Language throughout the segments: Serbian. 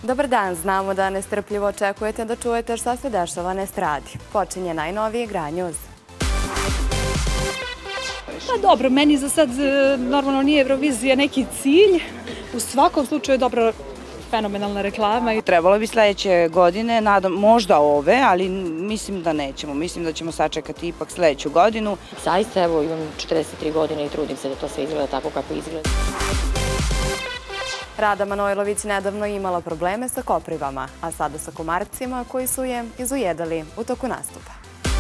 Dobar dan, znamo da nestrpljivo očekujete da čujete šta se dešava na estradi. Počinje najnoviji Granjuz. Pa dobro, meni za sad normalno nije Eurovizija neki cilj. U svakom slučaju je dobra fenomenalna reklama. Trebalo bi sledeće godine, nadam možda ove, ali mislim da nećemo. Mislim da ćemo sačekati ipak sledeću godinu. Zaista, evo, imam 43 godine i trudim se da to sve izgleda tako kako izgleda. Rada Manojlović nedavno imala probleme sa koprivama, a sada sa komarcima koji su je izujedali u toku nastupa.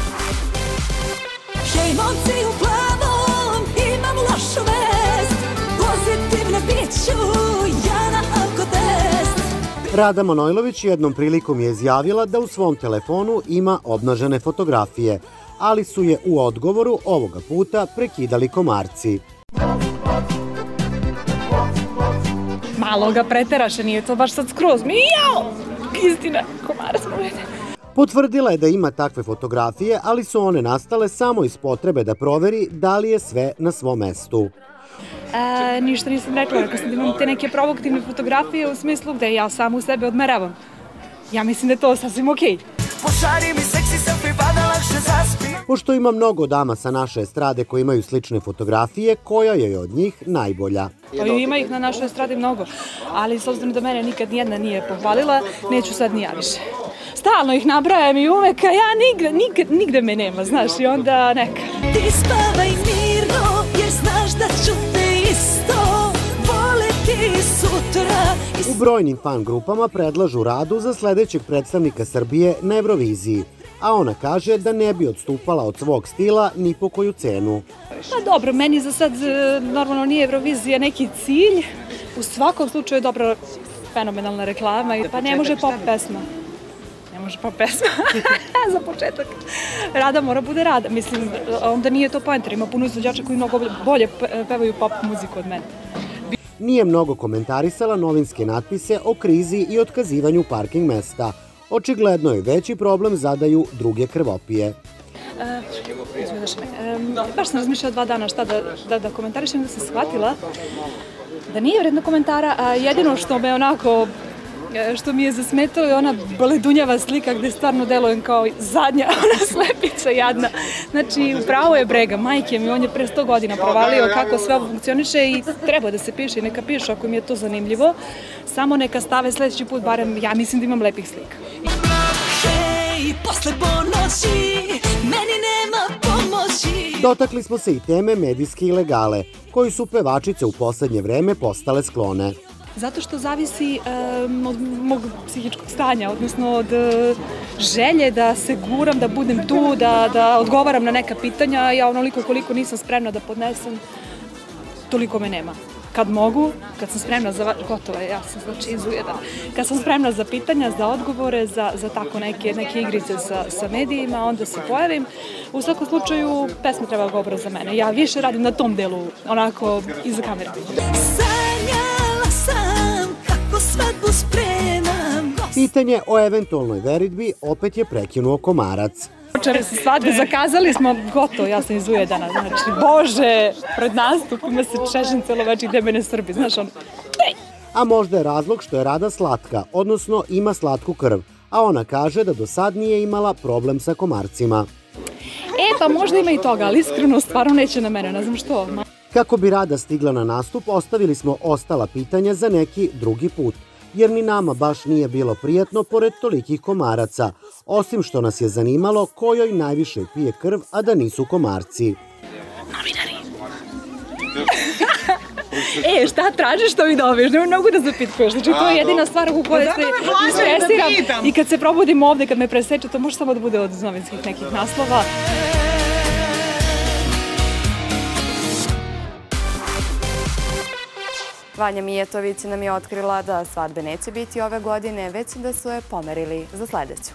Hej, momci u plavom, imam lošu vest, pozitivna biću, ja na alkotest. Rada Manojlović jednom prilikom je izjavila da u svom telefonu ima obnažene fotografije, ali su je u odgovoru ovoga puta prekidali komarci. Malo ga preteraše, nije to baš sad skroz. Mijao! Istina, komara smo videli. Potvrdila je da ima takve fotografije, ali su one nastale samo iz potrebe da proveri da li je sve na svom mestu. Ništa nisam rekla, rekao sam da imam te neke provokativne fotografije u smislu gde ja samo u sebe odmeravam. Ja mislim da je to sasvim okej. Pošto ima mnogo dama sa naše estrade koji imaju slične fotografije, koja je od njih najbolja? Ima ih na našoj estradi mnogo, ali s obzirom da mene nikad nijedna nije pohvalila, neću sad ni ja više. Stalno ih nabrajam i uvek, a ja nigde me nema, znaš, i onda neka. Ti spavaj mirno, jer znaš da ću te isto voleti sutra. U brojnim fan grupama predlažu Radu za sledećeg predstavnika Srbije na Euroviziji, a ona kaže da ne bi odstupala od svog stila ni po koju cenu. Pa dobro, meni za sad normalno nije Eurovizija neki cilj. U svakom slučaju je dobra fenomenalna reklama. Pa ne može pop pesma. Ne može pop pesma. Za početak. Rada mora bude Rada. Mislim, onda nije to poenta. Ima puno izvođača koji mnogo bolje pevaju pop muziku od mene. Nije mnogo komentarisala novinske natpise o krizi i otkazivanju parking mesta. Očigledno je veći problem zadaju druge krvopije. Baš sam razmišljala 2 dana šta da komentarišem, da sam shvatila da nije vredno komentara, a jedino što me onako, što mi je zasmetalo je ona bledunjava slika gde stvarno delujem kao zadnja, ona slepica jadna. Znači, upravo je brega, majke mi, on je pre 100 godina provalio kako sve ovo funkcioniše i treba da se piše i neka pišu ako mi je to zanimljivo. Samo neka stave sledeći put, barem ja mislim da imam lepih slika. Hej, posle ponoći, meni nema pomoći. Dotakli smo se i teme medijske ilegale, koji su pevačice u poslednje vreme postale sklone. Zato što zavisi od mog psihičkog stanja, odnosno od želje da se guram, da budem tu, da odgovaram na neka pitanja. Ja onoliko koliko nisam spremna da podnesem, toliko me nema. Kad mogu, kad sam spremna za... Gotovo je, ja sam znači izujedana. Kad sam spremna za pitanja, za odgovore, za tako neke igrice sa medijima, onda se pojavim. U svakom slučaju, pesma treba govora za mene. Ja više radim na tom delu, onako, iza kamere. Sanjala sam kako svadbu spremam. Pitanje o eventualnoj veritbi opet je prekinuo komarac. Večera se svadbe, zakazali smo, gotovo, ja sam izujedana, znači, bože, pred nastupima se češem celo večer gde mene Srbi, znaš, on, ej! A možda je razlog što je Rada slatka, odnosno ima slatku krv, a ona kaže da do sad nije imala problem sa komarcima. Pa možda ima i toga, ali iskreno stvarno neće na mene, ne znam što. Kako bi Rada stigla na nastup, ostavili smo ostala pitanja za neki drugi put, jer ni nama baš nije bilo prijatno pored tolikih komaraca, osim što nas je zanimalo kojoj najviše pije krv, a da nisu komarci. Novinari! Šta tražiš što mi dobiješ? Ne mogu da zapitkuješ. Znači, to je jedina stvar u kojoj se stresiram. I kad se probudim ovde, kad me preseče, to može samo da bude od novinskih nekih naslova. Vanja Mijetović nam je otkrila da svadbe neće biti ove godine, već da su je pomerili za sledeću.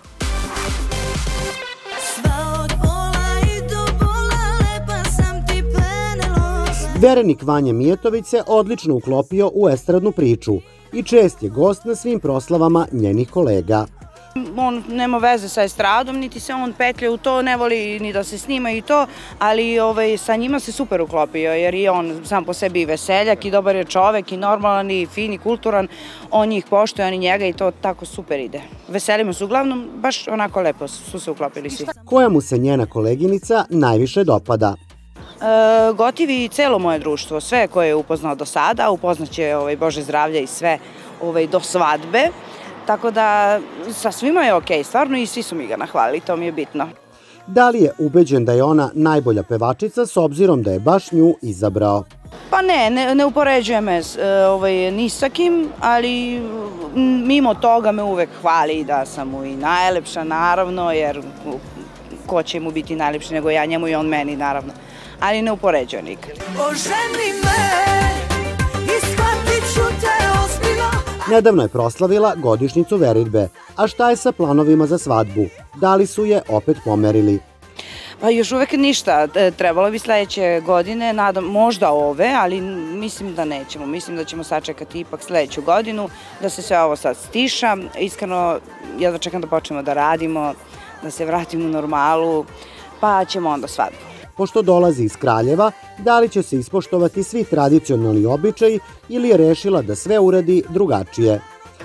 Verenik Vanja Mijetović se odlično uklopio u estradnu priču i čest je gost na svim proslavama njenih kolega. On nema veze sa estradom, niti se on petlja u to, ne voli ni da se snima i to, ali sa njima se super uklopio, jer je on sam po sebi veseljak i dobar je čovek i normalan i fin i kulturan, on njih poštuje, oni njega i to tako super ide. Veselimo se uglavnom, baš onako lepo su se uklopili svi. Koja mu se njena koleginica najviše dopada? Gotivi celo moje društvo, sve koje je upoznao do sada, upoznaće Bože zdravlja i sve do svadbe. Tako da sa svima je okej, stvarno, i svi su mi ga nahvalili, to mi je bitno. Da li je ubeđen da je ona najbolja pevačica s obzirom da je baš nju izabrao? Pa ne upoređuje me ni sa kim, ali mimo toga me uvek hvali da sam mu i najlepša, naravno, jer ko će mu biti najlepši nego ja njemu i on meni, naravno. Ali ne upoređuje nikad. Oženi me i shvatit ću te ozbiljno. Nedavno je proslavila godišnjicu veritbe. A šta je sa planovima za svadbu? Da li su je opet pomerili? Pa još uvek ništa. Trebalo bi sledeće godine, možda ove, ali mislim da nećemo. Mislim da ćemo sačekati ipak sledeću godinu, da se sve ovo sad stiša. Iskreno, jedva čekam da počnemo da radimo, da se vratimo u normalu, pa ćemo onda svadbu. Pošto dolazi iz Kraljeva, da li će se ispoštovati svi tradicionalni običaji ili je rešila da sve uradi drugačije?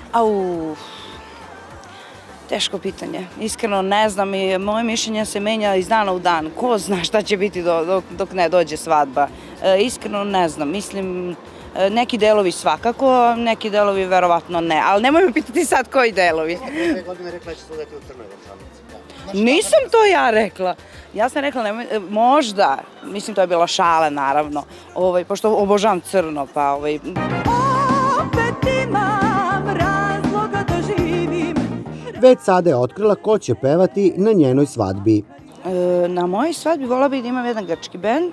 Teško pitanje. Iskreno ne znam i moje mišljenje se menja iz dana u dan. Ko zna šta će biti dok ne dođe svadba. Iskreno ne znam. Mislim, neki delovi svakako, neki delovi verovatno ne. Ali nemoj me pitati sad koji delovi. Dve godine rekla će se udati u crnoj venčanici. Nisam to ja rekla. Ja sam rekla, možda, mislim to je bila šala naravno, pošto obožavam crno, pa Opet imam razloga da živim. Već sada je otkrila ko će pevati na njenoj svadbi. Na mojoj svadbi volela bih da imam jedan grčki bend.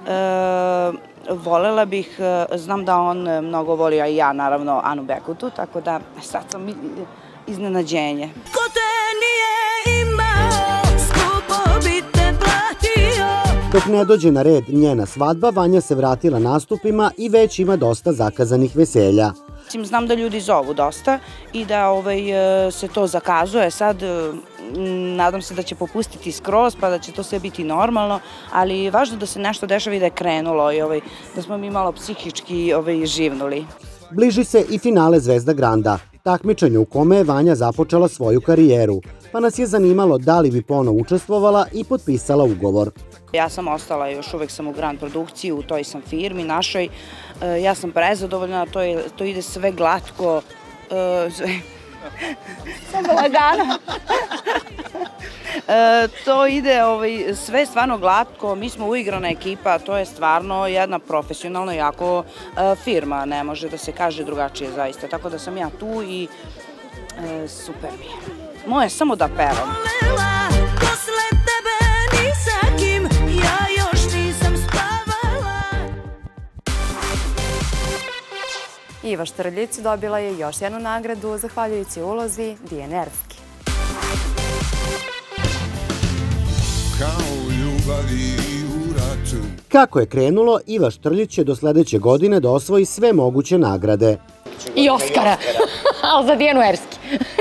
Volela bih, znam da on mnogo voli, a i ja naravno, Anu Bekutu, tako da sad sam iznenađenje. Ko te nije imao, skupo bi te platio. Dok ne dođe na red njena svadba, Vanja se vratila nastupima i već ima dosta zakazanih veselja. Znam da ljudi zovu dosta i da se to zakazuje sad. Nadam se da će popustiti skroz pa da će to sve biti normalno, ali je važno da se nešto dešava i da je krenulo i da smo mi malo psihički živnuli. Bliži se i finale Zvezda Granda, takmičenje u kome je Vanja započela svoju karijeru, pa nas je zanimalo da li bi ponovo učestvovala i potpisala ugovor. Ja sam ostala, još uvek sam u Grand produkciji, u toj sam firmi našoj, ja sam prezadovoljna, to ide sve glatko, samo lagana. To ide sve stvarno glatko, mi smo uigrana ekipa, to je stvarno jedna profesionalno jako firma, ne može da se kaže drugačije zaista, tako da sam ja tu i super mi je. Moje je samo da pevam. Iva Štrljić dobila je još jednu nagradu zahvaljujući ulozi Dijane Erski. Kako je krenulo, Iva Štrljić će do sledeće godine da osvoji sve moguće nagrade. I Oskara, ali za Dijanu Erski.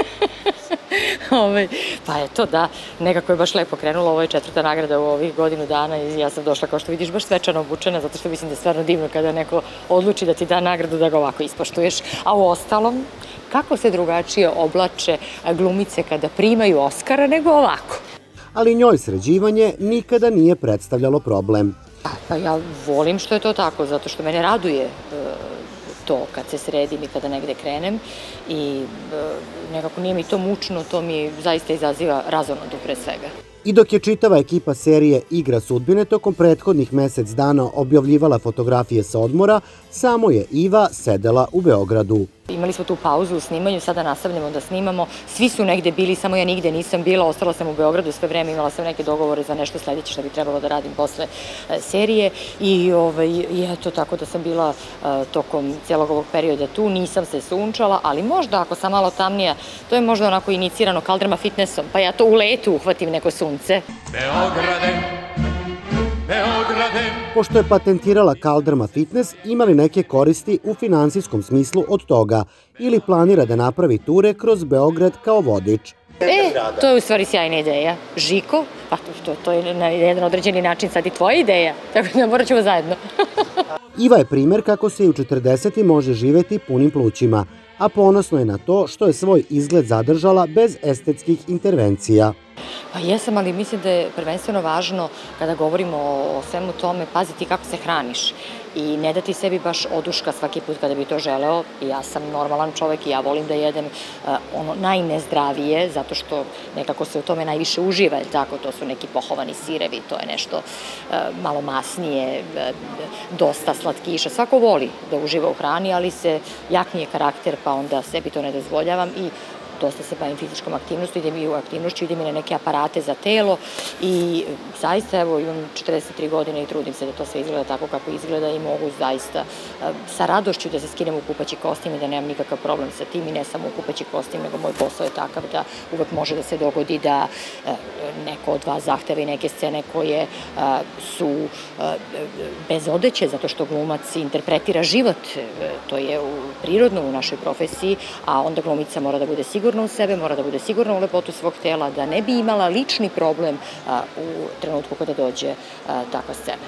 Pa eto, da, nekako je baš lepo krenulo, ovo je 4. nagrada u ovih godinu dana i ja sam došla, kao što vidiš, baš svečano obučena, zato što mislim da je stvarno divno kada neko odluči da ti da nagradu da ga ovako ispoštuješ. A u ostalom, kako se drugačije oblače glumice kada primaju Oskara nego ovako? Ali njoj sređivanje nikada nije predstavljalo problem. Pa ja volim što je to tako, zato što mene raduje to kad se sredim i kada negde krenem i nekako nije mi to mučno, to mi zaista izaziva razonodu pre svega. I dok je čitava ekipa serije Igra sudbine tokom prethodnih mesec dana objavljivala fotografije sa odmora, samo je Iva sedela u Beogradu. Imali smo tu pauzu u snimanju, sada nastavljamo da snimamo. Svi su negde bili, samo ja nigde nisam bila, ostala sam u Beogradu sve vreme, imala sam neke dogovore za nešto sledeće što bi trebalo da radim posle serije i eto tako da sam bila tokom cijelog ovog perioda tu, nisam se sunčala, ali možda ako sam malo tamnija, to je možda onako inicirano kaldrma fitnessom, pa ja to u letu uhvatim neko sunce. Beograde, Beograde. Pošto je patentirala Kaldrma Fitness, ima li neke koristi u finansijskom smislu od toga ili planira da napravi ture kroz Beograd kao vodič? To je u stvari sjajna ideja. Žiko, pa to je na jedan određeni način sad i tvoja ideja, tako da morat ćemo zajedno. Iva je primer kako se i u 40 može živeti punim plućima, a ponosno je na to što je svoj izgled zadržala bez estetskih intervencija. Pa jesam, ali mislim da je prvenstveno važno kada govorimo o svemu tome paziti kako se hraniš i ne dati sebi baš oduška svaki put kada bi to želeo. Ja sam normalan čovek i ja volim da jedem ono najnezdravije, zato što nekako se u tome najviše uživa, jer tako, to su neki pohovani sirevi, to je nešto malo masnije, dosta slatkiša. Svako voli da uživa u hrani, ali se jaknije karakter, pa onda sebi to ne dozvoljavam i dosta se bavim fizičkom aktivnošću, idem i na neke aparate za telo i zaista, evo, imam 43 godine i trudim se da to sve izgleda tako kako izgleda i mogu zaista sa radošću da se skinem u kupaći kostim i da nemam nikakav problem sa tim i ne samo u kupaći kostim, nego moj posao je takav da uvek može da se dogodi da neko od vas zahteva i neke scene koje su bez odeće, zato što glumac interpretira život, to je prirodno u našoj profesiji, a onda glumica mora da bude sigurna u sebe, mora da bude sigurna u lepotu svog tela, da ne bi imala lični problem u trenutku kada dođe takva scena.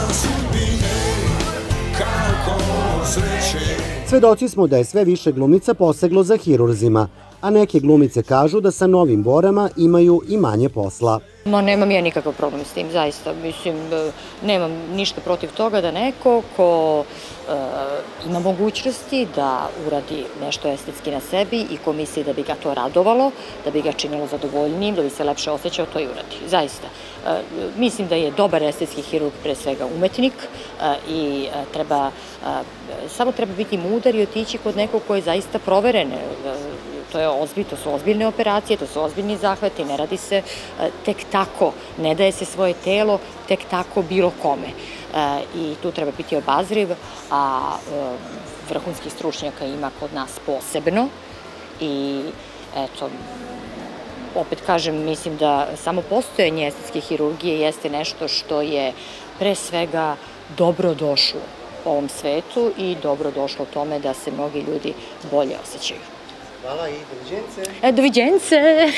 Svedoci smo da je sve više glumica poseglo za hirurzima, a neke glumice kažu da sa novim borama imaju i manje posla. Nemam ja nikakav problem s tim, zaista. Mislim, nemam ništa protiv toga da neko ko ima mogućnosti da uradi nešto estetski na sebi i ko misli da bi ga to radovalo, da bi ga činilo zadovoljnijim, da bi se lepše osjećao, to i uradi. Zaista. Mislim da je dobar estetski hirurg pre svega umetnik i samo treba biti mudar i otići kod nekog ko je zaista proveren. To su ozbiljne operacije, to su ozbiljni zahvati, ne radi se tek tako, ne daje se svoje telo tek tako bilo kome. I tu treba biti obazriv, a vrhunskih stručnjaka ima kod nas posebno i eto, opet kažem, mislim da samo postojanje estetske hirurgije jeste nešto što je pre svega dobro došlo u ovom svetu i dobro došlo tome da se mnogi ljudi bolje osjećaju. Hvala i doviđence. Doviđence!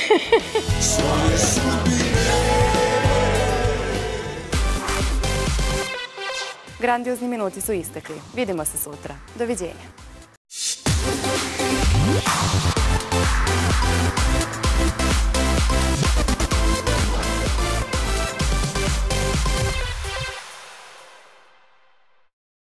Grandiozni minuti su istekli. Vidimo se sutra. Doviđenja.